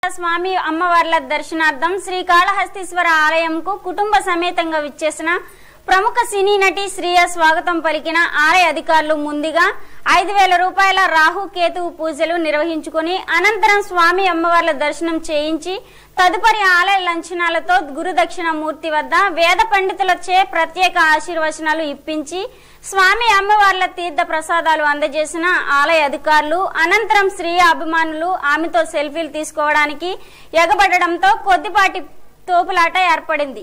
స్వామి అమ్మవార్ల దర్శనార్థం శ్రీకాళహస్తీశ్వర ఆలయంకు కుటుంబ సమేతంగా విచ్చేసిన ప్రముఖ సినీ నటి శ్రీయ స్వాగతం పలికిన ఆలయ అధికారులు ముందుగా 5,000 రూపాయల రాహు కేతువు పూజలు నిర్వహించుకుని అనంతరం స్వామి అమ్మవార్ల దర్శనం చేయించి తదుపరి ఆలయ లంఛనాలతో గురుదక్షిణమూర్తి వద్ద వేద పండితులచే ప్రత్యేక ఆశీర్వచనాలు ఇప్పించి స్వామి అమ్మవార్ల తీర్థ ప్రసాదాలు అందజేసిన ఆలయ అధికారులు అనంతరం శ్రీయ అభిమానులు ఆమెతో సెల్ఫీలు తీసుకోవడానికి ఎగబడడంతో కొద్దిపాటి తోపులాట ఏర్పడింది.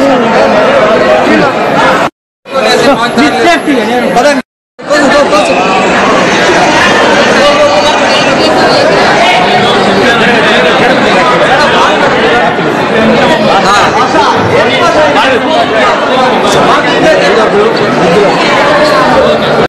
Bada